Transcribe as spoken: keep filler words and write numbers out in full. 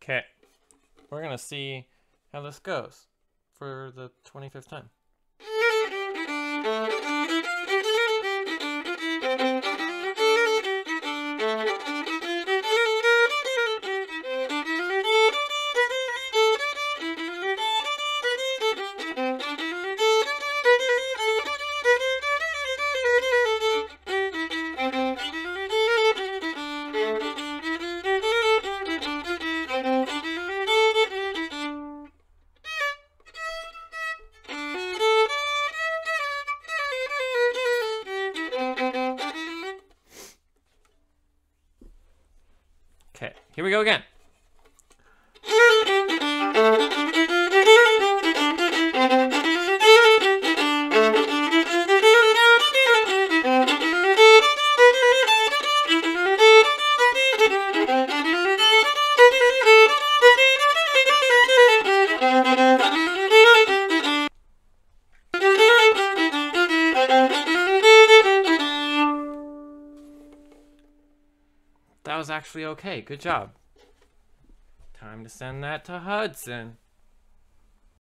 Okay, we're gonna see how this goes for the twenty-fifth time. Okay, here we go again. That was actually okay. Good job. Time to send that to Hudson.